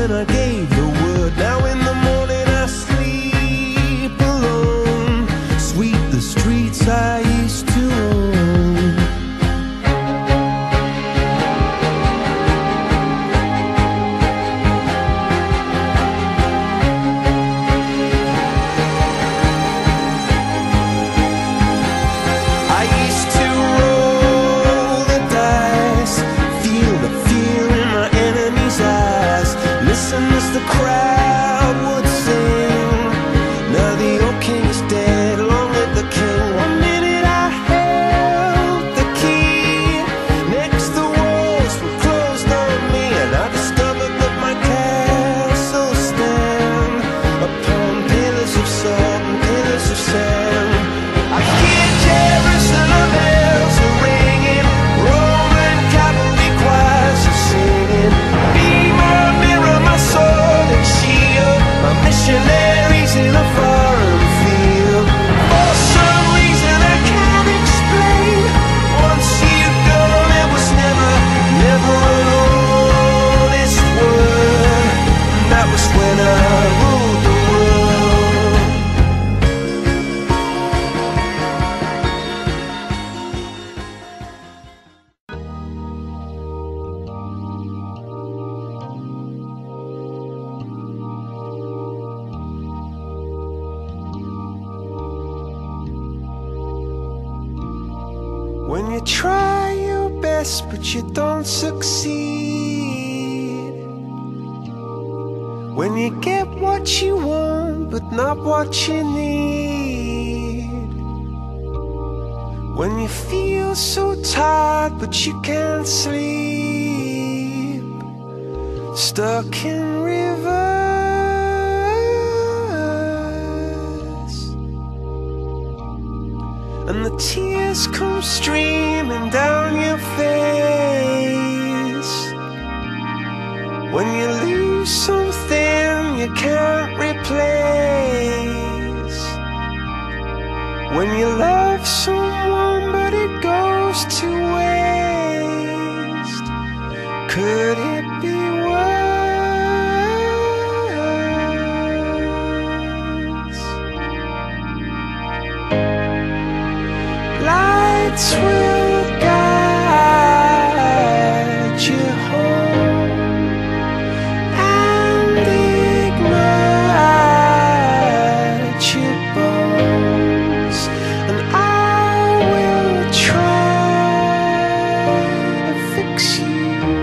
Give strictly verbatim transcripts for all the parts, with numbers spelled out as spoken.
when I gave the word. Now in the morning I sleep alone. Sweep the streets I used to own. I used to roll the dice, feel the fear in my enemy's eyes, listen as the crowd would sing. Now the old king is dead, long live the king. One minute I held the key, next the walls were closed on me, and I discovered that my castle stand upon pillars of salt and pillars of sand. I hear Jerusalem bells are ringing, Roman cavalry choirs are singing. Be my mirror, my sword and shield, my missionaries in a foreign field. For some reason I can't explain, once you've gone it was never, never an honest word. And that was when I ruled the world. When you try your best but you don't succeed, when you get what you want but not what you need, when you feel so tired but you can't sleep, stuck in rivers, and the tears come streaming down your face, when you lose something you can't replace, when you love someone but it goes to waste. Could it be worse? Lights will guide you home and ignite your bones, and I will try to fix you.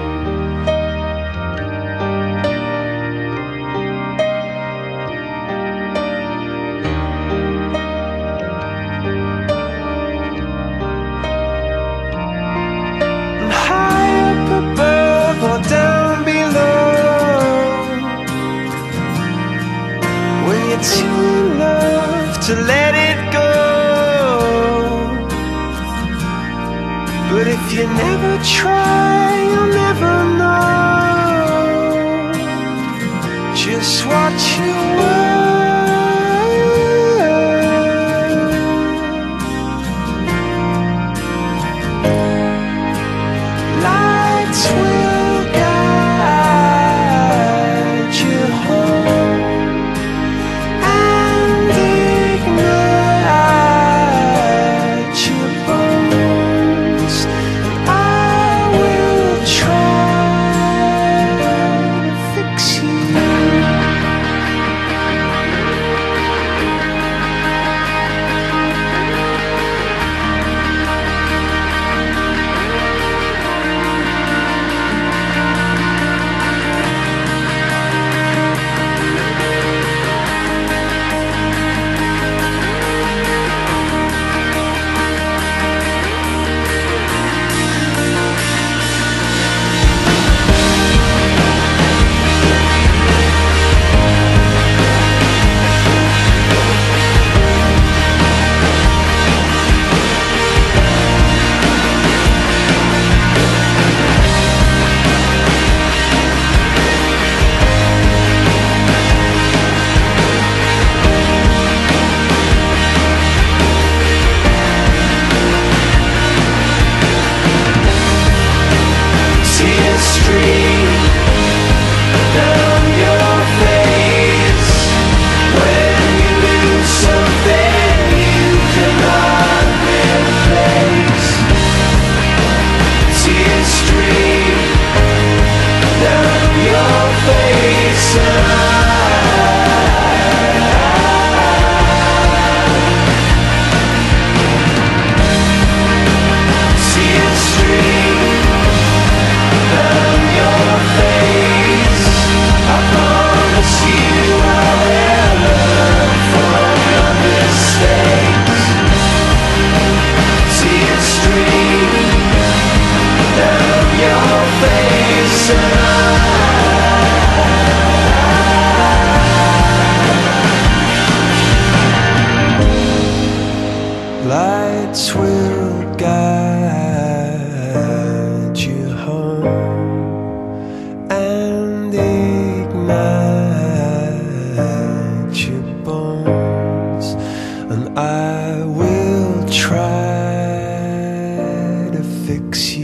Above or down below, when you're too in love to let it go, but if you never try you'll never know just what you were. Lights will guide you home and ignite your bones, and I will try to fix you. face and I see a stream down your face. I promise you I'll learn from your mistakes. See a stream down your face and I lights will guide you home and ignite your bones, and I will try to fix you.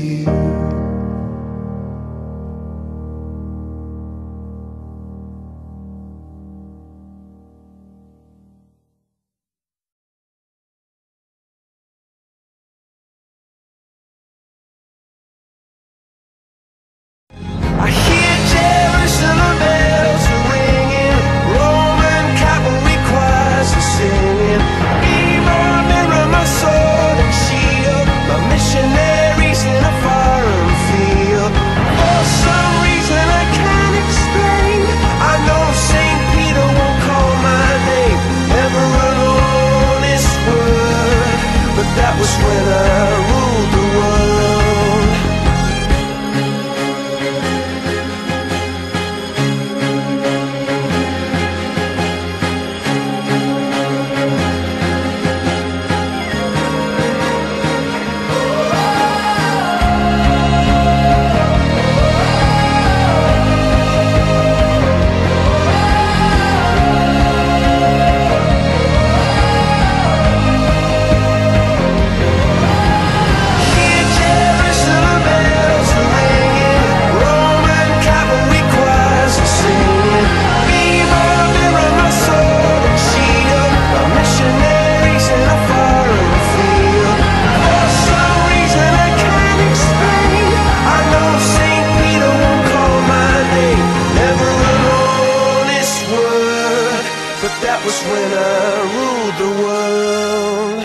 I hear Jerusalem bells are ringing, Roman cavalry choirs are singing. Be my mirror, my sword and shield, my missionaries in a foreign field. For some reason I can't explain, I know Saint Peter won't call my name. Never an honest word, but that was when I ruled the world. But that was when I ruled the world.